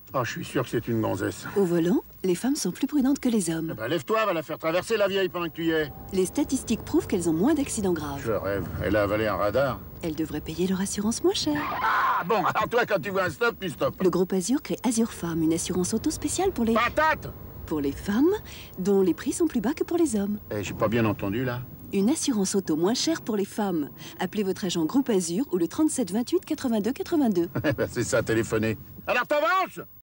Oh, je suis sûr que c'est une gonzesse. Au volant, les femmes sont plus prudentes que les hommes. Eh ben, lève-toi, va la faire traverser la vieille pendant que tu y es. Les statistiques prouvent qu'elles ont moins d'accidents graves. Je rêve. Elle a avalé un radar. Elles devraient payer leur assurance moins cher. Ah bon, alors toi, quand tu vois un stop, tu stoppes. Le groupe Azur crée Azur Femmes, une assurance auto spéciale pour les Patate! femmes, dont les prix sont plus bas que pour les hommes. Eh, j'ai pas bien entendu, là. Une assurance auto moins chère pour les femmes. Appelez votre agent groupe Azur ou le 37 28 82 82. C'est ça, téléphoner. Alors t'avances!